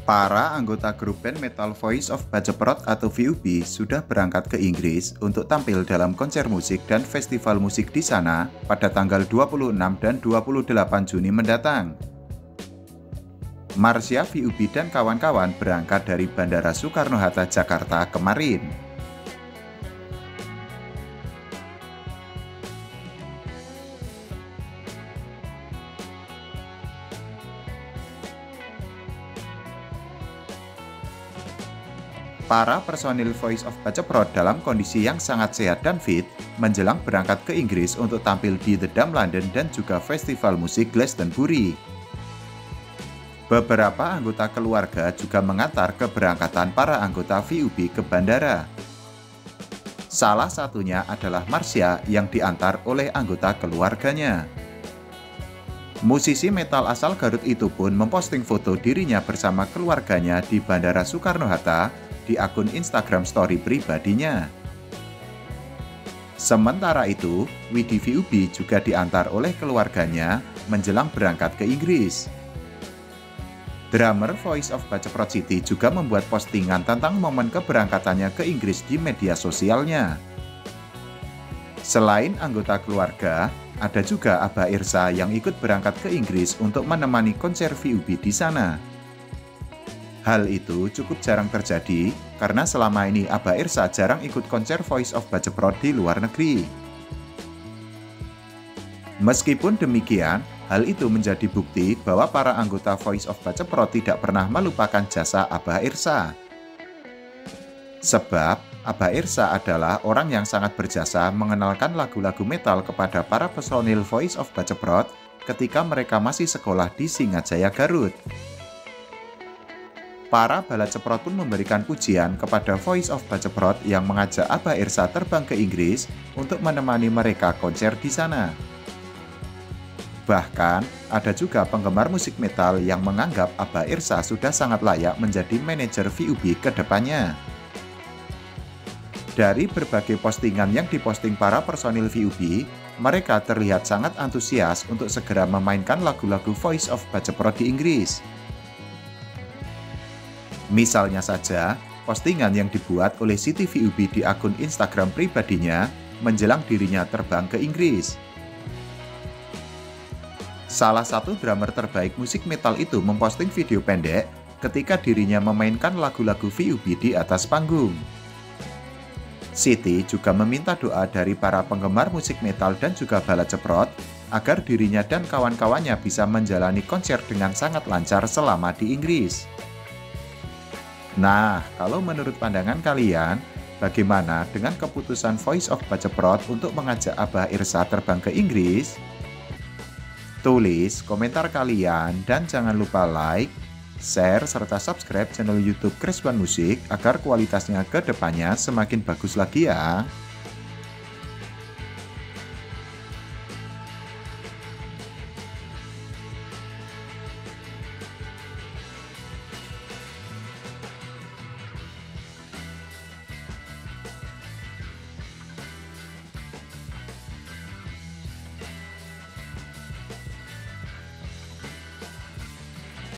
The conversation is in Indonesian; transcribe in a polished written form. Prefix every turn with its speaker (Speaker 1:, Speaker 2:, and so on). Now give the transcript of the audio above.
Speaker 1: Para anggota grup band metal Voice of Baceprot atau VOB sudah berangkat ke Inggris untuk tampil dalam konser musik dan festival musik di sana pada tanggal 26 dan 28 Juni mendatang. Marsya, VOB dan kawan-kawan berangkat dari Bandara Soekarno-Hatta, Jakarta kemarin. Para personil Voice of Baceprot dalam kondisi yang sangat sehat dan fit menjelang berangkat ke Inggris untuk tampil di The Dam London dan juga festival musik Glastonbury. Beberapa anggota keluarga juga mengantar keberangkatan para anggota VOB ke bandara. Salah satunya adalah Marsya yang diantar oleh anggota keluarganya. Musisi metal asal Garut itu pun memposting foto dirinya bersama keluarganya di Bandara Soekarno-Hatta di akun Instagram story pribadinya. Sementara itu, Widi VOB juga diantar oleh keluarganya menjelang berangkat ke Inggris. Drummer Voice of Baceprot City juga membuat postingan tentang momen keberangkatannya ke Inggris di media sosialnya. Selain anggota keluarga, ada juga Abah Irsa yang ikut berangkat ke Inggris untuk menemani konser VOB di sana. Hal itu cukup jarang terjadi karena selama ini Abah Irsa jarang ikut konser Voice of Baceprot di luar negeri. Meskipun demikian, hal itu menjadi bukti bahwa para anggota Voice of Baceprot tidak pernah melupakan jasa Abah Irsa. Sebab, Abah Irsa adalah orang yang sangat berjasa mengenalkan lagu-lagu metal kepada para personil Voice of Baceprot ketika mereka masih sekolah di Singajaya, Garut. Para bala ceprot pun memberikan pujian kepada Voice of Baceprot yang mengajak Abah Irsa terbang ke Inggris untuk menemani mereka konser di sana. Bahkan, ada juga penggemar musik metal yang menganggap Abah Irsa sudah sangat layak menjadi manajer VOB ke depannya. Dari berbagai postingan yang diposting para personil VOB, mereka terlihat sangat antusias untuk segera memainkan lagu-lagu Voice of Baceprot di Inggris. Misalnya saja, postingan yang dibuat oleh Siti VOB di akun Instagram pribadinya menjelang dirinya terbang ke Inggris. Salah satu drummer terbaik musik metal itu memposting video pendek ketika dirinya memainkan lagu-lagu VOB di atas panggung. Siti juga meminta doa dari para penggemar musik metal dan juga bala ceprot agar dirinya dan kawan-kawannya bisa menjalani konser dengan sangat lancar selama di Inggris. Nah, kalau menurut pandangan kalian, bagaimana dengan keputusan Voice of Baceprot untuk mengajak Abah Irsa terbang ke Inggris? Tulis komentar kalian dan jangan lupa like, share, serta subscribe channel YouTube Kreswan Musik agar kualitasnya ke depannya semakin bagus lagi ya.